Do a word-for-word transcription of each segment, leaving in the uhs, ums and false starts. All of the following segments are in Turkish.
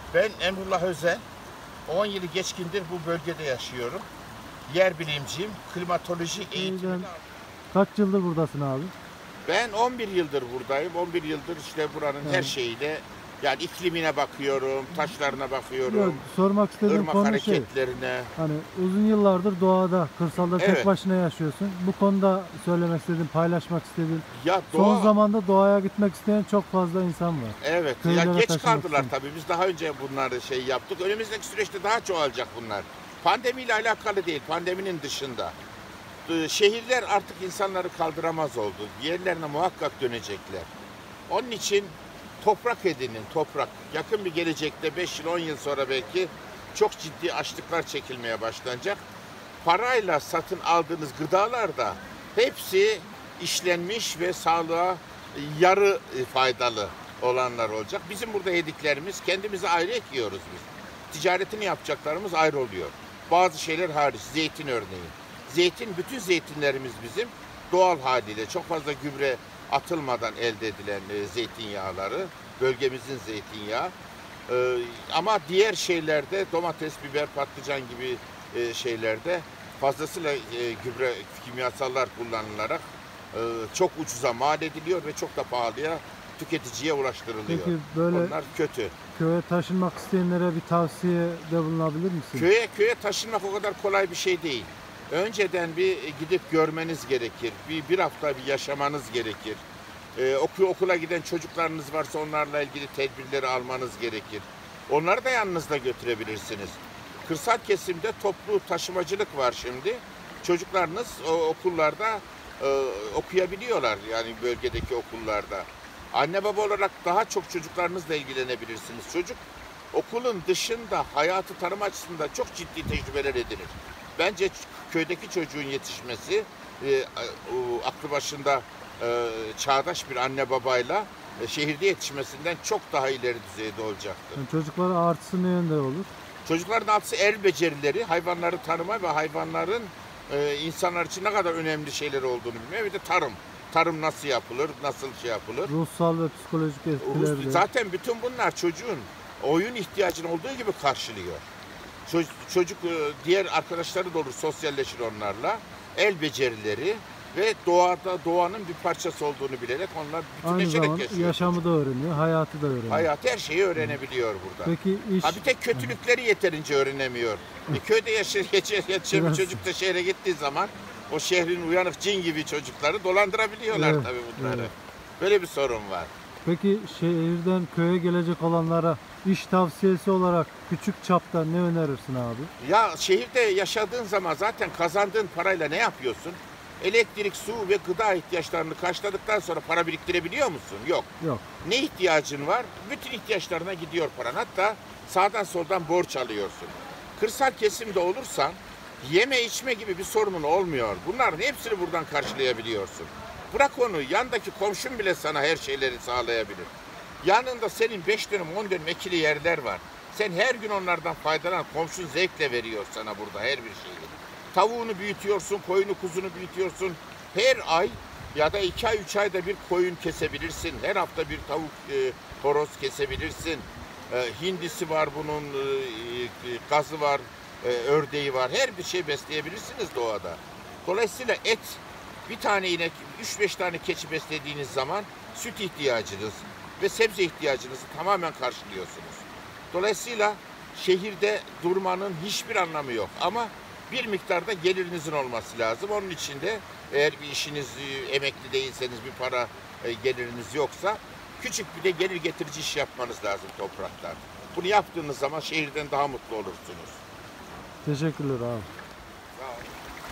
Ben Emrullah Özel. on yılı geçkindir bu bölgede yaşıyorum. Yer bilimciyim, klimatoloji eğitimini. Kaç yıldır buradasın abi? Ben on bir yıldır buradayım. on bir yıldır işte buranın Evet. her şeyiyle, yani iklimine bakıyorum, taşlarına bakıyorum. Yok, sormak istediğim ırmak konu şey. hareketlerine. Hani uzun yıllardır doğada, kırsalda Evet. tek başına yaşıyorsun. Bu konuda söylemek istediğin, paylaşmak istediğin. Ya Son doğa, zamanda doğaya gitmek isteyen çok fazla insan var. evet. Ya Köylere geç taşınmak kaldılar isteyen. tabii. Biz daha önce bunları şey yaptık. Önümüzdeki süreçte daha çoğalacak bunlar. Pandemiyle alakalı değil, pandeminin dışında. Ee, Şehirler artık insanları kaldıramaz oldu. Yerlerine muhakkak dönecekler. Onun için toprak edinin, toprak. Yakın bir gelecekte beş yıl on yıl sonra belki çok ciddi açlıklar çekilmeye başlanacak. Parayla satın aldığınız gıdalar da hepsi işlenmiş ve sağlığa yarı faydalı olanlar olacak. Bizim burada yediklerimiz, kendimize ayrı ekiyoruz biz. Ticaretini yapacaklarımız ayrı oluyor. Bazı şeyler hariç, zeytin örneğin. Zeytin, bütün zeytinlerimiz bizim doğal haliyle çok fazla gübre atılmadan elde edilen e, zeytinyağları, bölgemizin zeytinyağı. E, ama diğer şeylerde domates, biber, patlıcan gibi e, şeylerde fazlasıyla e, gübre, kimyasallar kullanılarak e, çok ucuza mal ediliyor ve çok da pahalıya tüketiciye ulaştırılıyor. Peki böyle Onlar kötü. köye taşınmak isteyenlere bir tavsiye de bulunabilir misin? Köye köye taşınmak o kadar kolay bir şey değil. Önceden bir gidip görmeniz gerekir. Bir, bir hafta bir yaşamanız gerekir. Ee, okul, okula giden çocuklarınız varsa onlarla ilgili tedbirleri almanız gerekir. Onları da yanınızda götürebilirsiniz. Kırsal kesimde toplu taşımacılık var şimdi. Çocuklarınız o okullarda e, okuyabiliyorlar, yani bölgedeki okullarda. Anne baba olarak daha çok çocuklarınızla ilgilenebilirsiniz. Çocuk okulun dışında hayatı tanıma açısından çok ciddi tecrübeler edinir. Bence köydeki çocuğun yetişmesi e, o, aklı başında e, çağdaş bir anne babayla e, şehirde yetişmesinden çok daha ileri düzeyde olacaktır. Yani çocuklara artısı ne yönde olur? Çocukların artısı el becerileri, hayvanları tanıma ve hayvanların e, insanlar için ne kadar önemli şeyler olduğunu bilmeye, bir de tarım. Tarım nasıl yapılır, nasıl şey yapılır. Ruhsal ve psikolojik etkiler de. Zaten bütün bunlar çocuğun oyun ihtiyacını olduğu gibi karşılıyor. Çocuk diğer arkadaşları da olur, sosyalleşir onlarla. El becerileri ve doğada doğanın bir parçası olduğunu bilerek onlar bütünleşerek Aynı yaşıyor. zamanda yaşamı da öğreniyor, hayatı da öğreniyor. Hayat, her şeyi öğrenebiliyor burada. Peki iş... Ha bir tek kötülükleri yeterince öğrenemiyor. Bir köyde yaşayan, yaşayan bir çocuk da şehre gittiği zaman o şehrin uyanık cin gibi çocukları dolandırabiliyorlar, evet, tabii bunları. Evet. Böyle bir sorun var. Peki şehirden köye gelecek olanlara iş tavsiyesi olarak küçük çapta ne önerirsin abi? Ya şehirde yaşadığın zaman zaten kazandığın parayla ne yapıyorsun? Elektrik, su ve gıda ihtiyaçlarını karşıladıktan sonra para biriktirebiliyor musun? Yok. Yok. Ne ihtiyacın var? Bütün ihtiyaçlarına gidiyor paran. Hatta sağdan soldan borç alıyorsun. Kırsal kesimde olursan yeme içme gibi bir sorunun olmuyor. Bunların hepsini buradan karşılayabiliyorsun. Bırak onu, yandaki komşun bile sana her şeyleri sağlayabilir. Yanında senin beş dönüm, on dönüm ekili yerler var. Sen her gün onlardan faydalan, komşun zevkle veriyor sana burada her bir şeyi. Tavuğunu büyütüyorsun, koyunu, kuzunu büyütüyorsun. Her ay ya da iki ay, üç ayda bir koyun kesebilirsin. Her hafta bir tavuk, e, horoz kesebilirsin. E, hindisi var bunun, e, gazı var, e, ördeği var. Her bir şey besleyebilirsiniz doğada. Dolayısıyla et, bir tane inek, üç beş tane keçi beslediğiniz zaman süt ihtiyacınız ve sebze ihtiyacınızı tamamen karşılıyorsunuz. Dolayısıyla şehirde durmanın hiçbir anlamı yok. Ama bir miktarda gelirinizin olması lazım. Onun için de eğer bir işiniz, emekli değilseniz, bir para geliriniz yoksa küçük bir de gelir getirici iş yapmanız lazım topraktan. Bunu yaptığınız zaman şehirden daha mutlu olursunuz. Teşekkürler abi. Sağ ol.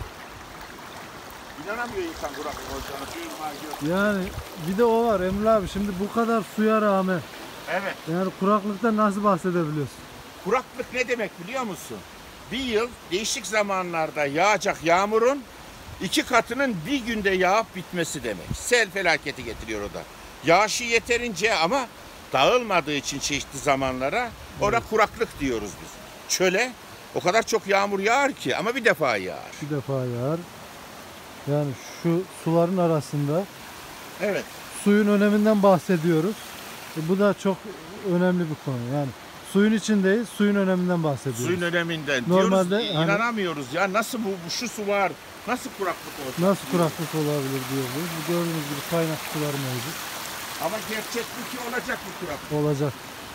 İnanamıyor insan kuraklık olacağını. Yani bir de o var Emre abi, şimdi bu kadar suya rağmen Evet. yani kuraklıktan nasıl bahsedebiliyorsun? Kuraklık ne demek biliyor musun? Bir yıl değişik zamanlarda yağacak yağmurun iki katının bir günde yağıp bitmesi demek. Sel felaketi getiriyor o da. Yağışı yeterince ama dağılmadığı için çeşitli zamanlara ona evet. kuraklık diyoruz biz. Çöle o kadar çok yağmur yağar ki ama bir defa yağar. Bir defa yağar. Yani şu suların arasında evet. suyun öneminden bahsediyoruz. E bu da çok önemli bir konu. Yani Suyun içindeyiz. Suyun öneminden bahsediyoruz. Suyun öneminden. Normalde Diyoruz, hani- inanamıyoruz ya. Nasıl bu, bu şu su var? Nasıl kuraklık olsun? Nasıl kuraklık olabilir diyoruz. Bu gördüğünüz gibi kaynak sular mevcut. Ama gerçek bu ki olacak bu kuraklık. Olacak.